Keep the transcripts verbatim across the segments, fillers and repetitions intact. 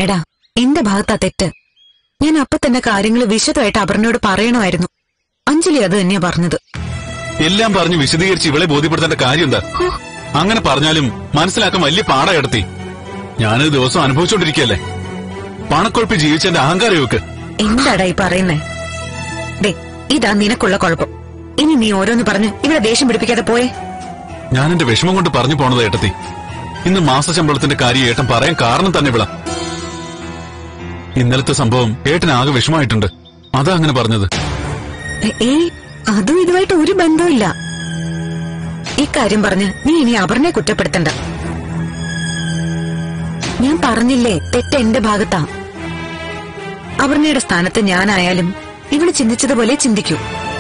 എടാ, എന്റെ ഭാഗത്താ തെറ്റ്. ഞാൻ അപ്പൊ തന്നെ കാര്യങ്ങൾ വിശദമായിട്ട് അപർണയോട് പറയണമായിരുന്നു. അഞ്ജലി അത് തന്നെയാ പറഞ്ഞത്. എല്ലാം പറഞ്ഞു വിശദീകരിച്ച് ഇവളെ ബോധ്യപ്പെടുത്തേണ്ട കാര്യം എന്താ? അങ്ങനെ പറഞ്ഞാലും മനസ്സിലാക്കാൻ വലിയ പാടാ എടുത്തി. ഞാനൊരു ദിവസം അനുഭവിച്ചോണ്ടിരിക്കല്ലേ. പണക്കൊഴുപ്പി ജീവിച്ചെന്റെ അഹങ്കാരമൊക്കെ. എന്താടാ ഈ പറയുന്നേ? ദേ, ഇതാ നിനക്കുള്ള കുഴപ്പം. ഇനി നീ ഓരോന്ന് പറഞ്ഞ് ഇവിടെ ദേഷ്യം പിടിപ്പിക്കാതെ പോയേ. ഞാൻ എന്റെ വിഷമം കൊണ്ട് പറഞ്ഞു പോണത് ഏട്ടത്തി. ഇന്ന് മാസശമ്പളത്തിന്റെ കാര്യം ഏട്ടൻ പറയാൻ കാരണം തന്നെ വിള. ഇന്നലത്തെ സംഭവം ഏട്ടന് ആകെ വിഷമമായിട്ടുണ്ട്. അതാ അങ്ങനെ പറഞ്ഞത്. ഏ അതും ഇതുമായിട്ട് ഒരു ബന്ധവുമില്ല. ഇക്കാര്യം പറഞ്ഞ് നീ ഇനി അപർണയെ കുറ്റപ്പെടുത്തണ്ട. ഞാൻ പറഞ്ഞില്ലേ, തെറ്റ് എന്റെ ഭാഗത്താ. അപർണയുടെ സ്ഥാനത്ത് ഞാനായാലും ഇവള് ചിന്തിച്ചതുപോലെ ചിന്തിക്കൂ.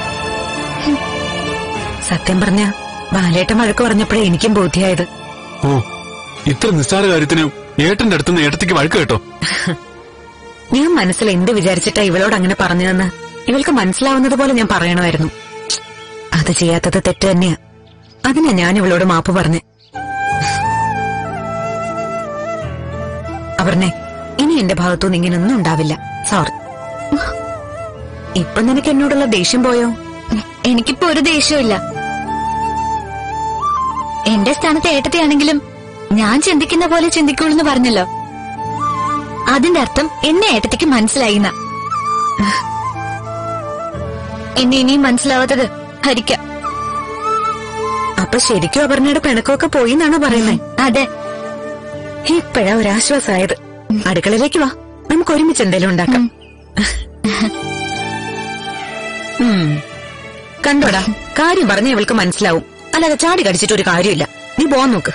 സത്യം പറഞ്ഞ ബാലേട്ടൻ വഴക്ക് പറഞ്ഞപ്പോഴേ എനിക്കും ബോധ്യായത്. ഓ, ഇത്ര നിസ്സാര കാര്യത്തിന് ഏട്ടന്റെ അടുത്തുനിന്ന് ഏട്ടത്തിക്ക് വഴക്ക് കേട്ടോ? ഞാൻ മനസ്സിൽ എന്ത് വിചാരിച്ചിട്ടാ ഇവളോട് അങ്ങനെ പറഞ്ഞതെന്ന് ഇവൾക്ക് മനസ്സിലാവുന്നത് പോലെ ഞാൻ പറയണമായിരുന്നു. അത് ചെയ്യാത്തത് തെറ്റ് തന്നെയാ. അതിനാ ഞാൻ ഇവളോട് മാപ്പ് പറഞ്ഞേ. അപർണേ, ഇനി എന്റെ ഭാഗത്തുനിന്ന് ഇങ്ങനൊന്നും ഉണ്ടാവില്ല. സോറി. ഇപ്പൊ നിനക്ക് എന്നോടുള്ള ദേഷ്യം പോയോ? എനിക്കിപ്പോ ഒരു ദേഷ്യമില്ല. എന്റെ സ്ഥാനത്ത് ഏട്ടത്തെയാണെങ്കിലും ഞാൻ ചിന്തിക്കുന്ന പോലെ ചിന്തിക്കുള്ളൂ പറഞ്ഞല്ലോ. അതിന്റെ അർത്ഥം എന്നെ ഏട്ടത്തിക്ക് മനസ്സിലായിന്ന. എന്നെ ഇനിയും മനസ്സിലാവാത്തത് ഹരിക്ക. അപ്പൊ ശരിക്കും അപർണയുടെ പിണക്കമൊക്കെ പോയി എന്നാണോ പറയുന്നേ? അതെ. ഇപ്പഴാ ഒരാശ്വാസമായത്. അടുക്കളയിലേക്ക് വാ, നമുക്ക് ഒരുമിച്ച് എന്തെങ്കിലും ഉണ്ടാക്കാം. കണ്ടോടാ, കാര്യം പറഞ്ഞ ഇവൾക്ക് മനസ്സിലാവും. അല്ലാതെ ചാടി കടിച്ചിട്ട് ഒരു കാര്യമില്ല. നീ പോവാൻ നോക്ക്.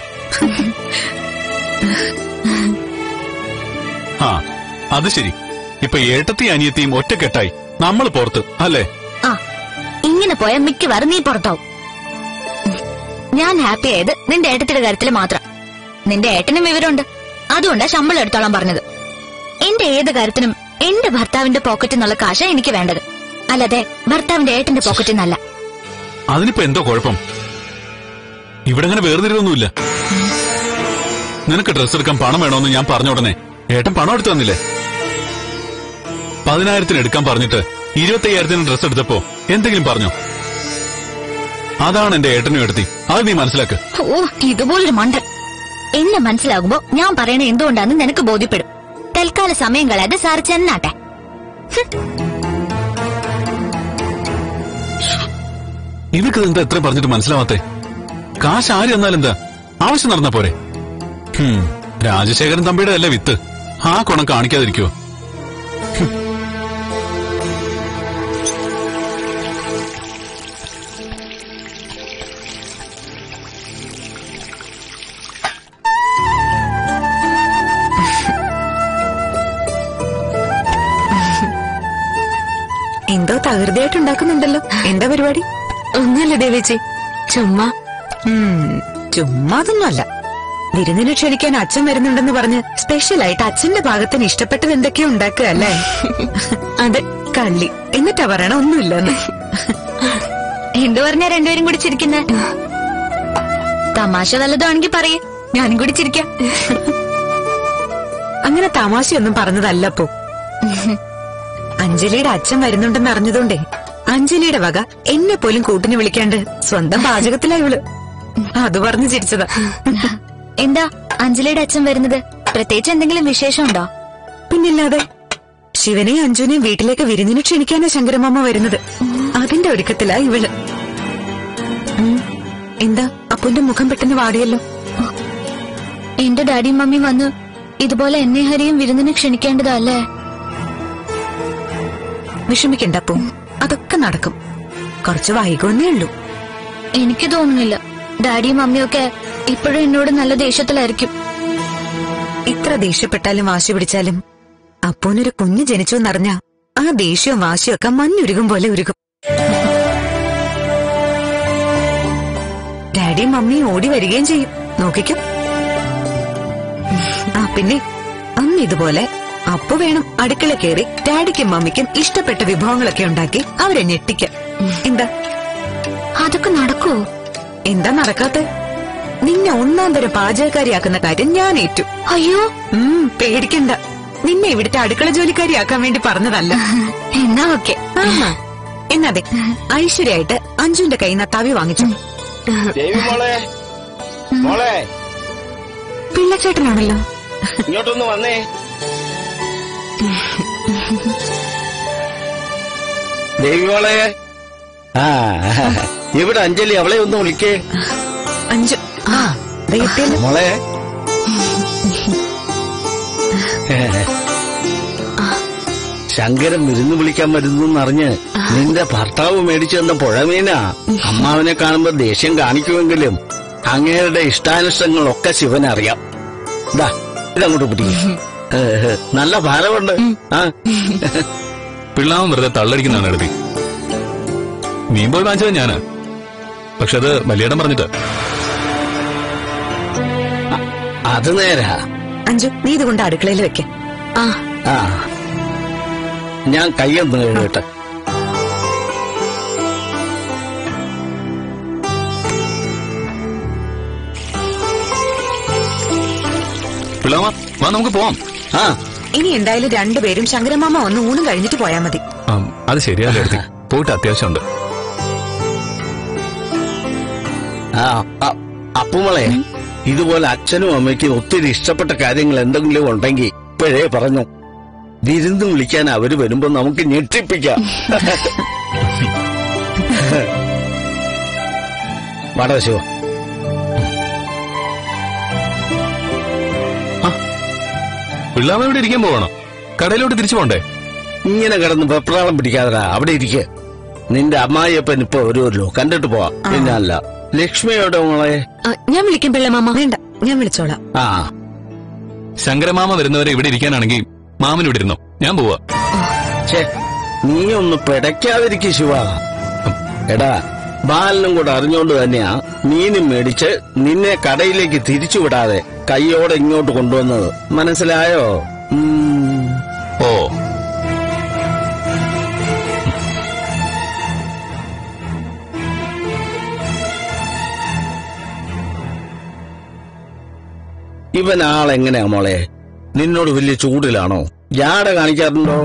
ആ, അത് ശരി. ഇപ്പൊ ഏട്ടത്തി അനിയത്തിയും ഒറ്റക്കെട്ടായി. നമ്മൾ പുറത്ത് അല്ലേ? ആ, ഇങ്ങനെ പോയാൽ മിക്കവാറും നീ പുറത്താവും. ഞാൻ ഹാപ്പി ആയത് നിന്റെ ഏട്ടത്തിന്റെ കാര്യത്തിൽ മാത്രം. നിന്റെ ഏട്ടനും വിവരമുണ്ട്. അതുകൊണ്ടാ ശമ്പളം എടുത്തോളാൻ പറഞ്ഞത്. എന്റെ ഏത് കാര്യത്തിനും എന്റെ ഭർത്താവിന്റെ പോക്കറ്റിൽ നിന്നുള്ള കാശ എനിക്ക് വേണ്ടത്, അല്ലാതെ ഭർത്താവിന്റെ ഏട്ടന്റെ പോക്കറ്റിൽ നിന്നല്ല. അതിനിപ്പോ എന്തോ കുഴപ്പം? ഇവിടെ അങ്ങനെ വേർതിരിവൊന്നുമില്ല. നിനക്ക് ഡ്രസ് എടുക്കാൻ പണം വേണമെന്ന് ഞാൻ പറഞ്ഞ ഉടനെ ഏട്ടൻ പണം എടുത്തു തന്നില്ലേ? പതിനായിരത്തിന് എടുക്കാൻ പറഞ്ഞിട്ട് ഇരുപത്തി അയ്യായിരത്തിന് ഡ്രസ് എടുത്തപ്പോ എന്തെങ്കിലും പറഞ്ഞോ? അതാണ് എന്റെ ഏട്ടനും എടുത്തി. അത് നീ മനസ്സിലാക്ക്. ഓ, ഇതുപോലൊരു മണ്ടൻ. എന്നെ മനസ്സിലാകുമ്പോ ഞാൻ പറയണ എന്തുകൊണ്ടാന്ന് നിനക്ക് ബോധ്യപ്പെടും. തൽക്കാല സമയം കളയാതെ സാർ ചെന്നാട്ടെ. ഇവർക്ക് എന്താ എത്ര പറഞ്ഞിട്ട് മനസ്സിലാവാത്തെ? കാശ് ആര് എന്നാലെന്താ? ആവശ്യം നടന്നാ പോരെ? രാജശേഖരൻ തമ്പിയുടെ അല്ല വിത്ത്. ആ കുണം കാണിക്കാതിരിക്കുവോ? എന്തോ തകൃതിയായിട്ടുണ്ടാക്കുന്നുണ്ടല്ലോ. എന്താ പരിപാടി? ഒന്നുമല്ല ദേവേച്ചി, ചുമ്മാ. ചുമ്മാ അതൊന്നുമല്ല. വിരുന്നിനെ ക്ഷണിക്കാൻ അച്ഛൻ വരുന്നുണ്ടെന്ന് പറഞ്ഞ് സ്പെഷ്യലായിട്ട് അച്ഛന്റെ ഭാഗത്തിന് ഇഷ്ടപ്പെട്ടത് എന്തൊക്കെയോ ഉണ്ടാക്കുക അല്ലേ? അതെ, കള്ളി. എന്നിട്ടാ പറയണ ഒന്നുമില്ലെന്ന്. എന്തു പറഞ്ഞാ രണ്ടുപേരും കൂടി ചിരിക്കുന്നേ? തമാശ വല്ലതാണെങ്കിൽ പറയേ, ഞാനും കൂടി ചിരിക്കാം. അങ്ങനെ തമാശയൊന്നും പറഞ്ഞതല്ലപ്പോ. അഞ്ജലിയുടെ അച്ഛൻ വരുന്നുണ്ടെന്ന് അറിഞ്ഞതുകൊണ്ടേ അഞ്ജലിയുടെ വക എന്നെ പോലും കൂട്ടിന് വിളിക്കാണ്ട് സ്വന്തം പാചകത്തിലാ ഇവള്. അത് പറഞ്ഞു ചിരിച്ചതാ. എന്താ അഞ്ജലിയുടെ അച്ഛൻ വരുന്നത്? പ്രത്യേകിച്ച് എന്തെങ്കിലും വിശേഷമുണ്ടോ? പിന്നില്ലാതെ. ശിവനെയും അഞ്ജുനെയും വീട്ടിലേക്ക് വിരുന്നിന് ക്ഷണിക്കാനാ ശങ്കരമാമ വരുന്നത്. അതിന്റെ ഒരുക്കത്തിലാ ഇവള്. എന്താ അപ്പുന്റെ മുഖം പെട്ടെന്ന് വാടിയല്ലോ? എന്റെ ഡാഡിയും മമ്മിയും വന്ന് ഇതുപോലെ എന്നെ ഹരിയും വിരുന്നിന് ക്ഷണിക്കേണ്ടതല്ലേ? വിഷമിക്കണ്ട അപ്പു, അതൊക്കെ നടക്കും. കുറച്ച് വൈകുന്നേ ഉള്ളൂ. എനിക്ക് തോന്നുന്നില്ല. ഡാഡിയും മമ്മിയൊക്കെ ഇപ്പോഴും എന്നോട് നല്ല ദേഷ്യത്തിലായിരിക്കും. ഇത്ര ദേഷ്യപ്പെട്ടാലും വാശി പിടിച്ചാലും അപ്പൂനൊരു കുഞ്ഞ് ജനിച്ചു എന്നറിഞ്ഞ ആ ദേഷ്യവും വാശിയും ഒക്കെ മഞ്ഞുരുകും പോലെ ഉരുകും. ഡാഡിയും മമ്മിയും ഓടി വരികയും ചെയ്യും. നോക്കിക്കും. ആ പിന്നെ അന്ന് ഇതുപോലെ അപ്പു വേണം അടുക്കള കയറി ഡാഡിക്കും മമ്മിക്കും ഇഷ്ടപ്പെട്ട വിഭവങ്ങളൊക്കെ ഉണ്ടാക്കി അവരെ ഞെട്ടിക്കാം. എന്താ അതൊക്കെ നടക്കുവോ? എന്താ നടക്കാത്ത? നിന്നെ ഒന്നാം തരം പാചകക്കാരിയാക്കുന്ന കാര്യം ഞാൻ ഏറ്റു. അയ്യോ, ഉം പേടിക്കണ്ട. നിന്നെ ഇവിടുത്തെ അടുക്കള ജോലിക്കാരിയാക്കാൻ വേണ്ടി പറഞ്ഞതല്ല. എന്നാ ഓക്കെ. എന്നാതെ ഐശ്വര്യായിട്ട് അഞ്ജുവിന്റെ കയ്യിൽ നിന്ന് തവി വാങ്ങിച്ചു. പിള്ളച്ചേട്ടനാണല്ലോ. ഇങ്ങോട്ടൊന്ന് വന്നേ. ദേവിമോളെ. ആ ഇവിടെ അഞ്ജലി, അവളെ ഒന്ന് വിളിക്കേ. അഞ്ജു മോളെ. ശങ്കരൻ വിരുന്ന് വിളിക്കാൻ വരുന്നറിഞ്ഞ് നിന്റെ ഭർത്താവ് മേടിച്ചു തന്ന പുഴമീനാ. അമ്മാവനെ കാണുമ്പോ ദേഷ്യം കാണിക്കുമെങ്കിലും അങ്ങേരുടെ ഇഷ്ടാനിഷ്ടങ്ങളൊക്കെ ശിവനറിയാം. ഇതാ ഇതങ്ങോട്ട് പിടിക്കും. നല്ല ഭാരമുണ്ട്. ആ പിള്ളാവും വെറുതെ തള്ളടിക്കുന്നതാണ് എഴുതി. മീൻ പോയി വാങ്ങിച്ചത് ഞാന്. പക്ഷെ അത് വലിയേടം പറഞ്ഞിട്ട്. അത് നേരാ. അഞ്ജു, നീ ഇതുകൊണ്ട് അടുക്കളയിൽ വെക്ക. ആ ആ ഞാൻ കയ്യൊന്ന് കഴുകട്ടെ. പിള്ളാമ വാ, നമുക്ക് പോവാം. ആ ഇനി എന്തായാലും രണ്ടുപേരും ശങ്കരമാമ ഒന്ന് ഊണും കഴിഞ്ഞിട്ട് പോയാൽ മതി. അത് ശരിയല്ലേ എഴുതി, പോയിട്ട് അത്യാവശ്യമുണ്ട്. ആ അപ്പുമോളെ, ഇതുപോലെ അച്ഛനും അമ്മയ്ക്കും ഒത്തിരി ഇഷ്ടപ്പെട്ട കാര്യങ്ങൾ എന്തെങ്കിലും ഉണ്ടെങ്കിൽ ഇപ്പോഴേ പറഞ്ഞു. വിരുന്ന് വിളിക്കാൻ അവര് വരുമ്പോ നമുക്ക് ഞെട്ടിപ്പിക്കാം. വാടാ ശിവ. പിള്ളാമ ഇവിടെ ഇരിക്കാൻ പോകണം. കടയിലോട്ട് തിരിച്ചു പോണ്ടേ? ഇങ്ങനെ കിടന്ന് വെപ്രാളം പിടിക്കാതെ അവിടെ ഇരിക്കെ. നിന്റെ അമ്മായിയപ്പൻ ഇപ്പൊ വരുമല്ലോ, കണ്ടിട്ട് പോവാം. പിന്നെ അല്ല. ലക്ഷ്മിയോടെ മോളെ? ഞാൻ വിളിക്കും പിള്ളമാമ. വേണ്ട, ഞാൻ വിളിച്ചോളാം. ആ ശങ്കരമാമ വരുന്നവരെ ഇവിടെ ഇരിക്കാനാണെങ്കിൽ മാമൻ ഇവിടെ ഇരുന്നോ, ഞാൻ പോവാ. ഛേ, നീ ഒന്ന് പിടയ്ക്കാതിരിക്കും ശിവ. എടാ, ബാലനും കൂടെ അറിഞ്ഞോണ്ട് തന്നെയാ മീനും മേടിച്ച് നിന്നെ കടയിലേക്ക് തിരിച്ചുവിടാതെ കൈയോടെ ഇങ്ങോട്ട് കൊണ്ടുവന്നത്. മനസ്സിലായോ? ഓ ഇവൻ ആളെങ്ങനെയാ മോളെ? നിന്നോട് വലിയ ചൂടിലാണോ? ജാട കാണിക്കാറുണ്ടോ?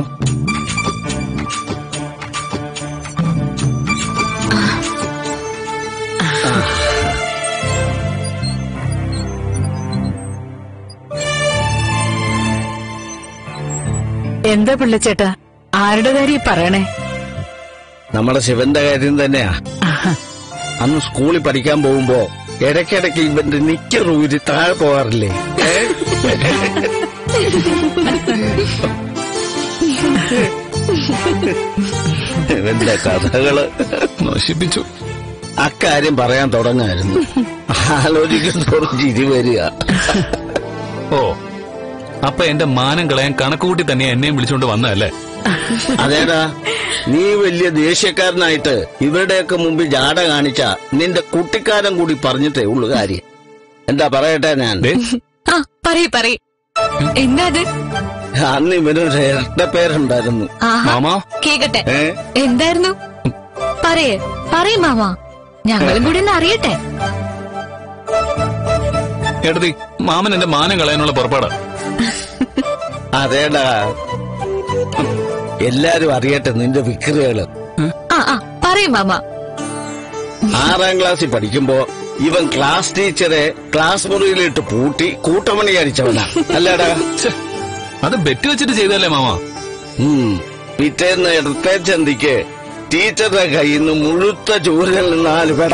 എന്താ പിള്ളച്ചേട്ടാ, ആരുടെ കാര്യം പറയണേ? നമ്മുടെ ശിവന്റെ കാര്യം തന്നെയാ. അന്ന് സ്കൂളിൽ പഠിക്കാൻ പോകുമ്പോ ഇടയ്ക്കിടയ്ക്ക് ഇവന്റെ നിക്കർ ഊരി താഴെ പോകാറില്ലേ? ഇവന്റെ കഥകള് നശിപ്പിച്ചു. അക്കാര്യം പറയാൻ തുടങ്ങായിരുന്നു. ആലോചിക്കുന്നതോറും ചിരി വരിക. ഓ, അപ്പൊ എന്റെ മാനം കളയാൻ കണക്കുകൂട്ടി തന്നെ എന്നെയും വിളിച്ചോണ്ട് വന്നതല്ലേ? അതേടാ, നീ വലിയ ദേഷ്യക്കാരനായിട്ട് ഇവരുടെയൊക്കെ മുമ്പിൽ ജാട കാണിച്ച നിന്റെ കുട്ടിക്കാരൻ കൂടി പറഞ്ഞിട്ടേ ഉള്ളു കാര്യം. എന്താ പറയട്ടെ ഞാൻ? പറയ് പറയ്, എന്താ അത്? അന്ന് ഇവനൊരു ഇരട്ട പേരുണ്ടായിരുന്നു. മാമാ കേക്കട്ടെ, എന്തായിരുന്നു? പറയേ പറയ് മാമാ, ഞങ്ങളും കൂടി ഒന്ന് അറിയട്ടെ. എടതി, മാമൻ എന്റെ മാനം കളയാനുള്ള പുറപ്പാടാ. അതേടാ, എല്ലാരും അറിയട്ടെ നിന്റെ വിക്രികള്. ആ ആ പറയും മാമ. ആറാം ക്ലാസ്സിൽ പഠിക്കുമ്പോ ഇവൻ ക്ലാസ് ടീച്ചറെ ക്ലാസ് മുറിയിലിട്ട് പൂട്ടി കൂട്ടമണി അടിച്ചവനാ. അല്ലടാ, അത് ബെറ്റ് വെച്ചിട്ട് ചെയ്തല്ലേ മാമ? ഉം പിറ്റേന്ന് ഇടത്തെ ചന്തിക്ക് ടീച്ചറുടെ കയ്യിൽ നിന്ന് മുഴുത്ത ചൂരൽ നാല് പെട.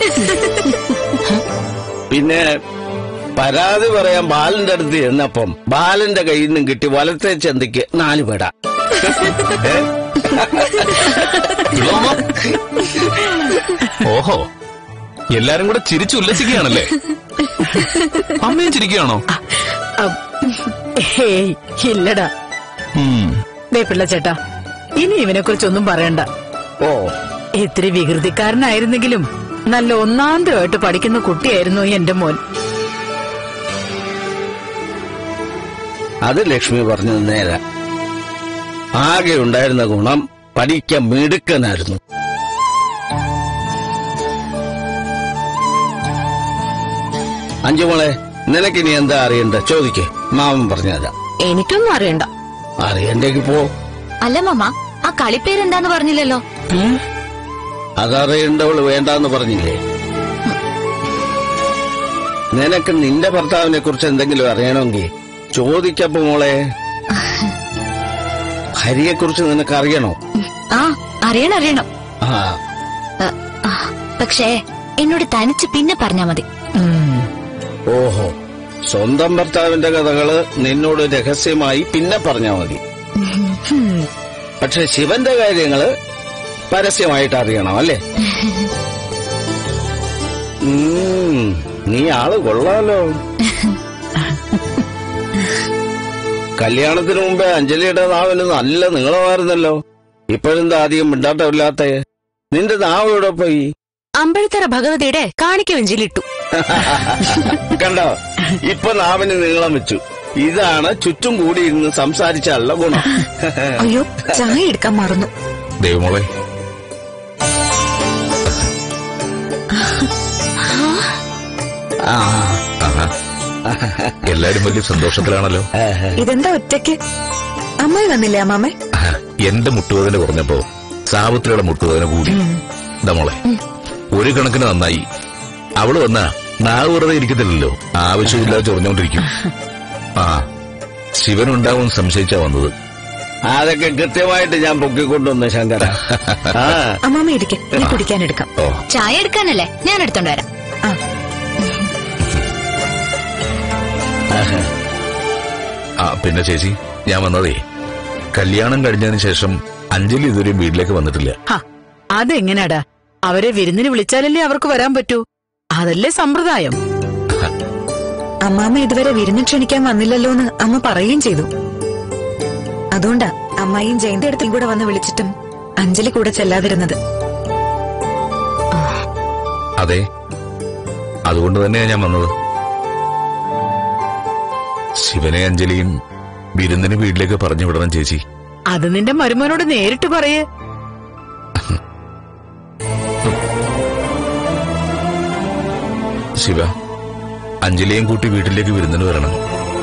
പിന്നെ പരാതി പറയാൻ ബാലന്റെ അടുത്ത് ചെന്നപ്പം ബാലന്റെ കയ്യിൽ നിന്നും കിട്ടി വലത്തെ ചന്തിക്ക് നാല് പെട. ഓഹോ, എല്ലാരും കൂടെ ചിരിച്ചു ഉല്ലസിക്കുകയാണല്ലേ? അമ്മയും ചിരിക്കുകയാണോ? ഇല്ലടാ പിള്ളച്ചേട്ടാ, ഇനി ഇവനെ കുറിച്ചൊന്നും പറയണ്ട. ഓ, ഇത്തിരി വികൃതിക്കാരനായിരുന്നെങ്കിലും നല്ല ഒന്നാന്തരമായിട്ട് പഠിക്കുന്ന കുട്ടിയായിരുന്നു എന്റെ മോൻ. അത് ലക്ഷ്മി പറഞ്ഞത് നേരെ. ആകെ ഉണ്ടായിരുന്ന ഗുണം പഠിക്കാൻ മിടുക്കനായിരുന്നു. അഞ്ചുമോളെ, നിനക്കിനി എന്താ അറിയണ്ട ചോദിക്കേ, മാമൻ പറഞ്ഞുതരാം. എനിക്കൊന്നും അറിയണ്ട. അറിയണ്ടെങ്കിൽ പോ. അല്ല മാമ, ആ കളിപ്പേരെന്താന്ന് പറഞ്ഞില്ലല്ലോ. അതറിയണ്ടവള് വേണ്ടാന്ന് പറഞ്ഞില്ലേ? നിനക്ക് നിന്റെ ഭർത്താവിനെ കുറിച്ച് എന്തെങ്കിലും അറിയണമെങ്കിൽ ചോദിക്കപ്പോ മോളെ. ഹരിയെ കുറിച്ച് നിനക്ക് അറിയണോ? ആ അറിയണം അറിയണം. ആ പക്ഷേ എന്നോട് തനിച്ച് പിന്നെ പറഞ്ഞാ മതി. ഓഹോ, സ്വന്തം ഭർത്താവിന്റെ കഥകള് നിന്നോട് രഹസ്യമായി പിന്നെ പറഞ്ഞാ മതി. പക്ഷെ ശിവന്റെ കാര്യങ്ങള് പരസ്യമായിട്ട് അറിയണം അല്ലേ? ഉം, നീ ആള് കൊള്ളാലോ. കല്യാണത്തിന് മുമ്പേ അഞ്ജലിയുടെ നാവിന് നല്ല നീളമായിരുന്നല്ലോ. ഇപ്പോഴെന്താ അധികം മിണ്ടാട്ടമില്ലാത്ത? നിന്റെ നാവ് എവിടെ പോയി? അമ്പഴത്തറ ഭഗവതിയുടെ കാണിക്ക വെഞ്ചിലിട്ടു. കണ്ടോ, ഇപ്പൊ നാവിന് നീളം വെച്ചു. ഇതാണ് ചുറ്റും കൂടി ഇരുന്ന് സംസാരിച്ചാലുള്ള ഗുണം. അയ്യോ, ചായ എടുക്കാൻ മറന്നു. ദേവമോളെ, എല്ലാരും വലിയ സന്തോഷത്തിലാണല്ലോ. ഇതെന്താ ഒറ്റയ്ക്ക്? അമ്മായി വന്നില്ലേ അമ്മാമ്മേ? എന്റെ മുട്ടുവേദന കുറഞ്ഞപ്പോ സാവിത്രിയുടെ മുട്ടുവേദന കൂടി. മോളെ, ഒരു കണക്കിന് നന്നായി. അവള് വന്നാ നാവ് വെറുതെ ഇരിക്കത്തില്ലല്ലോ, ആവശ്യമില്ലാതെ ചൊറിഞ്ഞോണ്ടിരിക്കും. ആ, ശിവനുണ്ടാവും സംശയിച്ചാ വന്നത്. അതൊക്കെ കൃത്യമായിട്ട് ഞാൻ പൊക്കിക്കൊണ്ടുവന്നു ശങ്കര. അമ്മാമ്മ ഇരിക്കെ, നീ കുടിക്കാനെടുക്കാം. ഓ, ചായ എടുക്കാനല്ലേ, ഞാൻ എടുത്തോണ്ട് വരാം. ആ പിന്നെ ചേച്ചി, ഞാൻ വന്നതേ കല്യാണം കഴിഞ്ഞതിന് ശേഷം അഞ്ജലി ഇതുവരെയും വീട്ടിലേക്ക് വന്നിട്ടില്ല. അതെങ്ങനെയാടാ? അവരെ വിരുന്നിന് വിളിച്ചാലല്ലേ അവർക്ക് വരാൻ പറ്റൂ. അതല്ലേ സമ്പ്രദായം. അമ്മാമ്മ ഇതുവരെ വിരുന്ന് ക്ഷണിക്കാൻ വന്നില്ലല്ലോ എന്ന് അമ്മ പറയുകയും ചെയ്തു. അതുകൊണ്ടാ അമ്മായിയും ജയന്തി അടുത്തും കൂടെ വന്ന് വിളിച്ചിട്ടും അഞ്ജലി കൂടെ ചെല്ലാതിരുന്നത്. അതെ, അതുകൊണ്ട് തന്നെയാ ഞാൻ വന്നത്. ശിവനെ അഞ്ജലിയും വിരുന്നിന് വീട്ടിലേക്ക് പറഞ്ഞു വിടണം ചേച്ചി. അത് നിന്റെ മരുമോനോട് നേരിട്ട് പറയേ. ശിവ, അഞ്ജലിയും കൂട്ടി വീട്ടിലേക്ക് വിരുന്നിന് വരണം.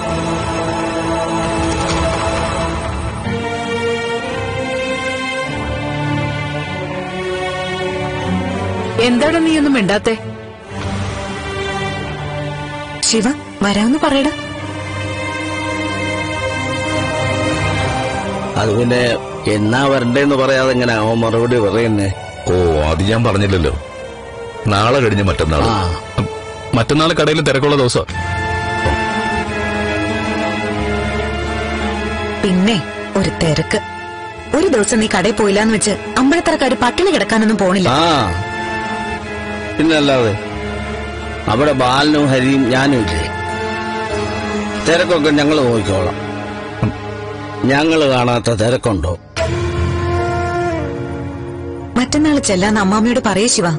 എന്താണ് നീയൊന്നും മിണ്ടാത്തെ? ശിവ, വരാന്ന് പറയടാ. അത് പിന്നെ എന്നാ വരണ്ടേന്ന് പറയാതെ എങ്ങനെ അവൻ മറുപടി പറയുന്നേ? ഓ, അത് ഞാൻ പറഞ്ഞില്ലല്ലോ. നാളെ കഴിഞ്ഞ് മറ്റന്നാള്. മറ്റന്നാൾ കടയിൽ തിരക്കുള്ള ദിവസം. പിന്നെ ഒരു തിരക്ക്. ഒരു ദിവസം നീ കടയിൽ പോയില്ലാന്ന് വെച്ച് അമ്പഴത്തറക്കാര് പട്ടിണി കിടക്കാനൊന്നും പോണില്ല. ആ പിന്നല്ലാതെ, അവിടെ ബാലനും ഹരിയും ഞാനും ഇല്ലേ. തിരക്കൊക്കെ ഞങ്ങൾ നോക്കിക്കോളാം. ഞങ്ങൾ കാണാത്ത തിരക്കുണ്ടോ? മറ്റന്നാൾ ചെല്ലാന്ന് അമ്മാമ്മയോട് പറയേ ശിവ.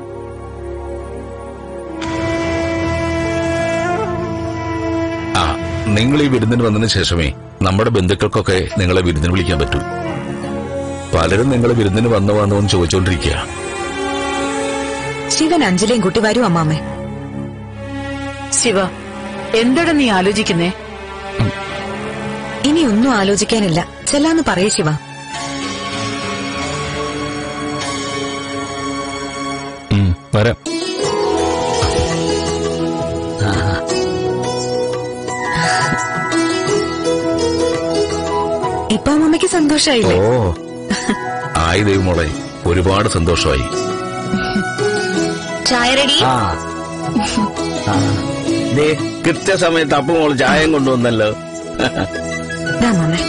ആ, നിങ്ങൾ ഈ വിരുന്നിന് വന്നതിന് ശേഷമേ നമ്മുടെ ബന്ധുക്കൾക്കൊക്കെ നിങ്ങളെ വിരുന്നിന് വിളിക്കാൻ പറ്റൂ. പലരും നിങ്ങളെ വിരുന്നിന് വന്നു വന്നോന്ന് ചോദിച്ചോണ്ടിരിക്കുക. ശിവൻ അഞ്ജലിയും കുട്ടി വരൂ അമ്മാമ്മേ. ശിവ, എന്താണ് നീ ആലോചിക്കുന്നേ? ഇനി ഒന്നും ആലോചിക്കാനില്ല, ചെല്ലാന്ന് പറയേ ശിവ. വരാം. ഇപ്പൊ അമ്മമ്മയ്ക്ക് സന്തോഷായില്ലേ? ഓ, ആയി ദൈവമോളെ, ഒരുപാട് സന്തോഷമായി. ചായ റെഡി? ആ ദേ, കൃത്യസമയത്ത് അപ്പുമോള് ചായം കൊണ്ടുവന്നല്ലോ. അമ്മാമ്മേ.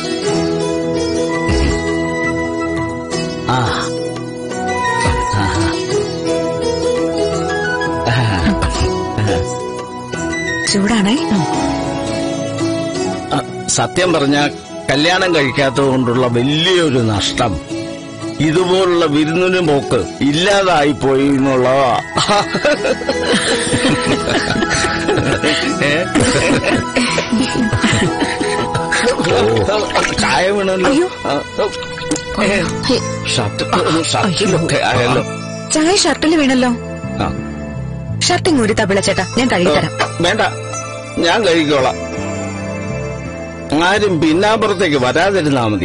ആ ചൂടാണേ. സത്യം പറഞ്ഞ കല്യാണം കഴിക്കാത്തത് കൊണ്ടുള്ള വലിയൊരു നഷ്ടം ഇതുപോലുള്ള വിരുന്നിനും പോക്ക് ഇല്ലാതായിപ്പോയി എന്നുള്ളതാ. ചായ വീണല്ലോ. ഷർട്ട് ഷർട്ടിലൊക്കെ ആയല്ലോ. ചായ ഷർട്ടിൽ വീണല്ലോ. ആ, ഷർട്ടിങ് ഒരു തപിള ചേട്ടാ, ഞാൻ കഴുകിത്തരാം. വേണ്ട, ഞാൻ കഴിക്കോളാം. ആരും പിന്നാമ്പുറത്തേക്ക് വരാതിരുന്നാ മതി.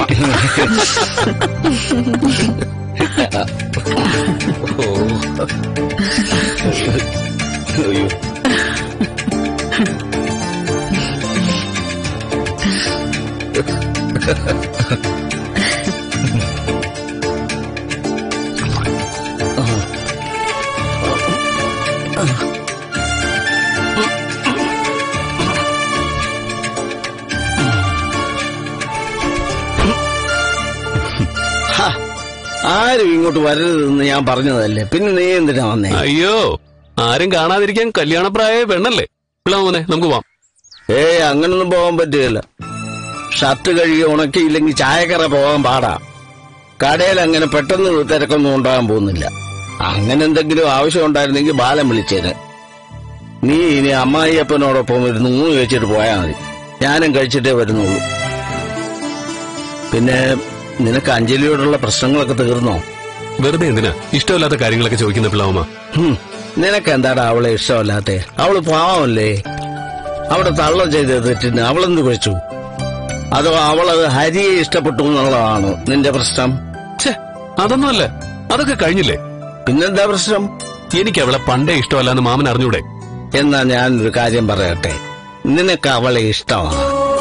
അയ്യോ. ആരും ഇങ്ങോട്ട് വരരുതെന്ന് ഞാൻ പറഞ്ഞതല്ലേ, പിന്നെ നീ എന്തിനാ വന്നേ? അയ്യോ, ആരും കാണാതിരിക്കാൻ കല്യാണപ്രായ പെണ്ണല്ലേ പിള്ളാമോനെ, നമുക്ക് പോവാം. ഏയ് അങ്ങനൊന്നും പോകാൻ പറ്റുകയില്ല. ഷർട്ട് കഴുകി ഉണക്കിയില്ലെങ്കിൽ ചായക്കറ പോകാൻ പാടാ. കടയിൽ അങ്ങനെ പെട്ടെന്ന് തിരക്കൊന്നും ഉണ്ടാകാൻ പോകുന്നില്ല. അങ്ങനെ എന്തെങ്കിലും ആവശ്യം ഉണ്ടായിരുന്നെങ്കിൽ ബാലം വിളിച്ചേന്. നീ ഇനി അമ്മായിയപ്പനോടൊപ്പം ഒരു നൂന്ന് കഴിച്ചിട്ട് പോയാൽ മതി. ഞാനും കഴിച്ചിട്ടേ വരുന്നുള്ളൂ. പിന്നെ നിനക്ക് അഞ്ജലിയോടുള്ള പ്രശ്നങ്ങളൊക്കെ തീർന്നോ? വെറുതെ എന്തിനാ ഇഷ്ടമില്ലാത്ത കാര്യങ്ങളൊക്കെ ചോദിക്കുന്ന പിള്ളാമ? നിനക്ക് എന്താടാ അവളെ ഇഷ്ടമല്ലാത്തെ? അവള് പാവമല്ലേ? അവിടെ തള്ള ചെയ്ത് തെറ്റിന് അവളെന്ത് കഴിച്ചു? അതോ അവളത് ഹരിയെ ഇഷ്ടപ്പെട്ടു എന്നുള്ളതാണ് നിന്റെ പ്രശ്നം? അതൊന്നുമല്ല, അതൊക്കെ കഴിഞ്ഞില്ലേ. പിന്നെന്താ പ്രശ്നം? എനിക്ക് അവളെ പണ്ടേ ഇഷ്ടമല്ലാന്ന് മാമൻ അറിഞ്ഞൂടെ? എന്നാ ഞാനൊരു കാര്യം പറയട്ടെ, നിനക്ക് അവളെ ഇഷ്ടമാണ്.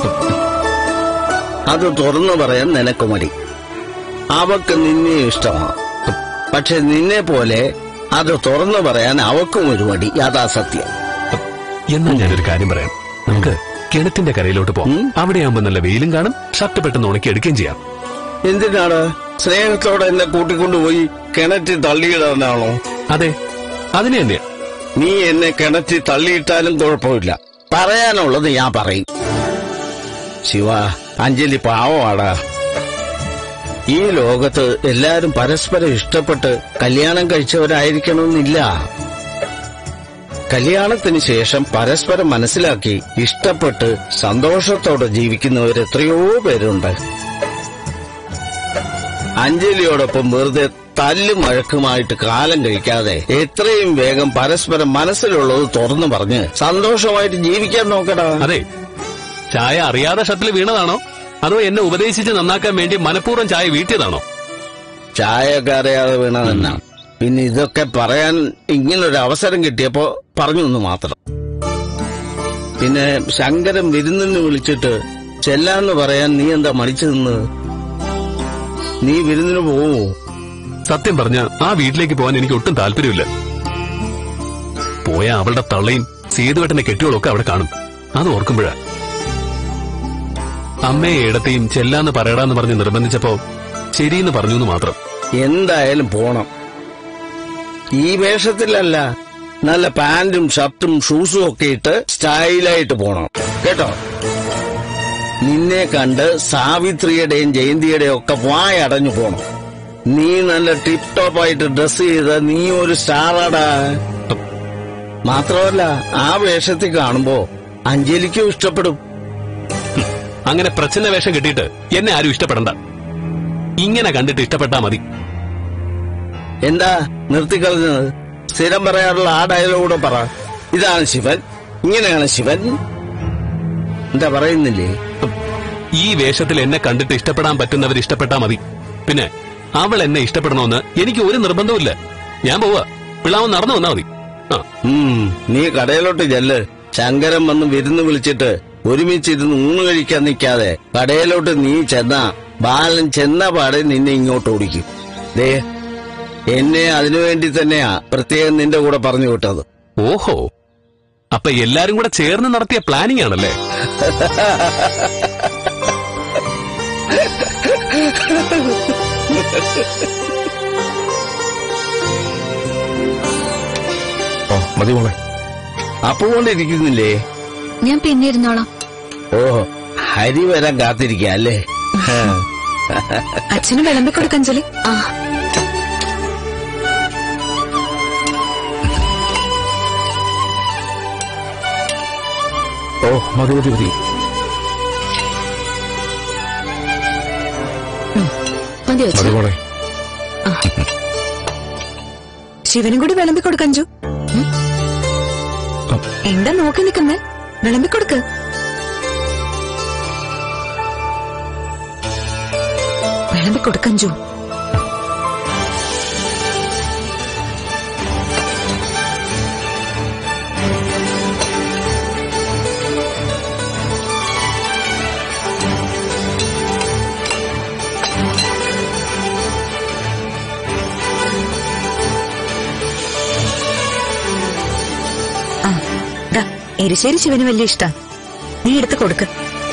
അത് തുറന്നു പറയാൻ നിനക്ക് മടി. അവക്ക് നിന്നെ ഇഷ്ടമാണ്. പക്ഷെ നിന്നെ പോലെ അത് തുറന്നു പറയാൻ അവക്കും ഒരു മടി. അതാ സത്യം. എന്നാ ഞാനൊരു കാര്യം പറയാം. നമുക്ക് കിണറ്റിന്റെ കരയിലോട്ട് പോകാം. അവിടെയാകുമ്പോ നല്ല വെയിലും കാണും, ഷർട്ട് പെട്ടെന്ന് ഉണക്കി എടുക്കുകയും ചെയ്യാം. എന്തിനാണ് സ്നേഹത്തോടെ എന്നെ കൂട്ടിക്കൊണ്ടുപോയി കിണറ്റിൽ തള്ളിയിടാനാണോ? അതെ, അതിനെ തന്നെയാ. നീ എന്നെ കിണറ്റിൽ തള്ളിയിട്ടാലും കുഴപ്പമില്ല. പറയാനുള്ളത് ഞാൻ പറയും. ശിവ, അഞ്ജലി പാവമാടാ. ഈ ലോകത്ത് എല്ലാരും പരസ്പരം ഇഷ്ടപ്പെട്ട് കല്യാണം കഴിച്ചവരായിരിക്കണമെന്നില്ല. കല്യാണത്തിന് ശേഷം പരസ്പരം മനസ്സിലാക്കി ഇഷ്ടപ്പെട്ട് സന്തോഷത്തോടെ ജീവിക്കുന്നവർ എത്രയോ പേരുണ്ട്. അഞ്ജലിയോടൊപ്പം വെറുതെ തല്ലും വഴക്കുമായിട്ട് കാലം കഴിക്കാതെ എത്രയും വേഗം പരസ്പരം മനസ്സിലുള്ളത് തുറന്നു പറഞ്ഞ് സന്തോഷമായിട്ട് ജീവിക്കാൻ നോക്കടാ. അതെ, ചായ അറിയാതെ ഷട്ടിൽ വീണതാണോ അതോ എന്നെ ഉപദേശിച്ച് നന്നാക്കാൻ വേണ്ടി മനഃപൂർവ്വം ചായ വീട്ടിയതാണോ? ചായയൊക്കെ അറിയാതെ വീണതെന്നാണ്. പിന്നെ ഇതൊക്കെ പറയാൻ ഇങ്ങനൊരു അവസരം കിട്ടിയപ്പോ പറഞ്ഞു എന്ന് മാത്രം. പിന്നെ ശങ്കരൻ വിരുന്നിന് വിളിച്ചിട്ട് ചെല്ലാന്ന് പറയാൻ നീ എന്താ മടിച്ചു നിന്ന്? നീ വിരുന്നിന് പോവോ? സത്യം പറഞ്ഞ ആ വീട്ടിലേക്ക് പോകാൻ എനിക്ക് ഒട്ടും താല്പര്യമില്ല. പോയ അവളുടെ തള്ളയും സേതുവേട്ടന്റെ കെട്ടികളൊക്കെ അവിടെ കാണും. അത് ഓർക്കുമ്പോഴാ. അമ്മയെ ഇടത്തെയും ചെല്ലാന്ന് പറയടാന്ന് പറഞ്ഞ് നിർബന്ധിച്ചപ്പോ ശരിയെന്ന് പറഞ്ഞു എന്ന് മാത്രം. എന്തായാലും പോണം. ഈ വേഷത്തിലല്ല, നല്ല പാന്റും ഷർട്ടും ഷൂസും ഒക്കെ ഇട്ട് സ്റ്റൈലായിട്ട് പോണം കേട്ടോ. നിന്നെ കണ്ട് സാവിത്രിയുടെയും ജയന്തിയുടെയും ഒക്കെ വായടഞ്ഞു പോണം. നീ നല്ല ടിപ് ടോപ്പായിട്ട് ഡ്രസ് ചെയ്ത നീ ഒരു സ്റ്റാറാടാ. മാത്രമല്ല ആ വേഷത്തിൽ കാണുമ്പോ അഞ്ജലിക്കും ഇഷ്ടപ്പെടും. അങ്ങനെ പ്രച്ഛന്ന വേഷം കെട്ടിയിട്ട് എന്നെ ആരും ഇഷ്ടപ്പെടണ്ട. ഇങ്ങനെ കണ്ടിട്ട് ഇഷ്ടപ്പെട്ടാ മതി. എന്താ നിർത്തിക്കളഞ്ഞത്? സ്ഥിരം പറയാറുള്ള ആ ഡയലോഗൂടെ പറ. ഇതാണ് ശിവൻ, ഇങ്ങനെയാണ് ശിവൻ. എന്താ പറയുന്നില്ലേ? ഈ വേഷത്തിൽ എന്നെ കണ്ടിട്ട് ഇഷ്ടപ്പെടാൻ പറ്റുന്നവർ ഇഷ്ടപ്പെട്ടാ മതി. പിന്നെ അവൾ എന്നെ ഇഷ്ടപ്പെടണമെന്ന് എനിക്ക് ഒരു നിർബന്ധവുമില്ല. ഞാൻ പോവാ, പിള്ളാവ് നടന്നു വന്നാ മതി. നീ കടയിലോട്ട് ചെല്ല്. ശങ്കരൻ വന്ന് വിരുന്ന് വിളിച്ചിട്ട് ഒരുമിച്ചിരുന്ന് ഊണ് കഴിക്കാൻ നിൽക്കാതെ കടയിലോട്ട് നീ ചെന്നാ ബാലൻ ചെന്ന പാടെ നിന്നെ ഇങ്ങോട്ട് ഓടിക്കും. ദേ, എന്നെ അതിനുവേണ്ടി തന്നെയാ പ്രത്യേകം നിന്റെ കൂടെ പറഞ്ഞു വിട്ടത്. ഓഹോ, അപ്പൊ എല്ലാരും കൂടെ ചേർന്ന് നടത്തിയ പ്ലാനിംഗ് ആണല്ലേ? മതി മോളെ. അപ്പൊ കൊണ്ടിരിക്കുന്നില്ലേ? ഞാൻ പിന്നെ ഇരുന്നോളാം. ഓഹോ, ഹരി വരാൻ കാത്തിരിക്ക അല്ലേ? അച്ഛന് വിളമ്പിക്കൊടുക്ക അഞ്ജലി. ആ ഓ മതി മതി മതി. മതി മതി മോളെ. ശിവനും കൂടി വിളമ്പിക്കൊടുക്ക അഞ്ജു. എന്താ നോക്കി നിൽക്കുന്നേ? വിളമ്പിക്കൊടുക്ക്. വിളമ്പി കൊടുക്കഞ്ചു. ആ ദാ എരിശ്ശേരി ശിവന് വലിയ ഇഷ്ടാ. നീ എടുത്ത് കൊടുക്ക്.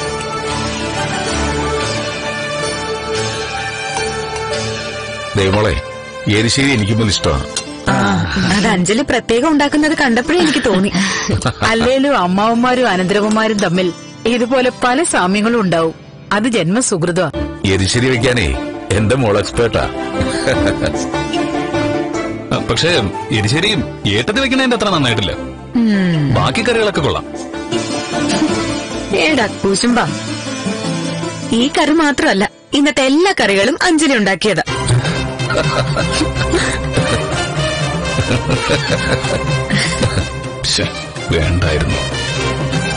ദൈവമോളെ എരിശ്ശേരി എനിക്കും ഇഷ്ടമാണ്. അത് അഞ്ജലി പ്രത്യേകം ഉണ്ടാക്കുന്നത് കണ്ടപ്പോഴേ എനിക്ക് തോന്നി. അല്ലേലും അമ്മാവന്മാരും അനന്തരവന്മാരും തമ്മിൽ ഇതുപോലെ പല സാമ്യങ്ങളും ഉണ്ടാവും. അത് ജന്മസുഹൃതമാ. എരിശ്ശേരി വെക്കാനേ എന്റെ മോൾ എക്സ്പേർട്ടാ. പക്ഷേ എരിശ്ശേരിയും ഏട്ടത്തി വെക്കണതിന്റെ അത്ര നന്നായിട്ടില്ല. ബാക്കി കറികളൊക്കെ കൊള്ളാം. ഏടാ കൂശുമ്പ, ഈ കറി മാത്രമല്ല ഇന്നത്തെ എല്ലാ കറികളും അഞ്ജലി ഉണ്ടാക്കിയതാ. വേണ്ടായിരുന്നു.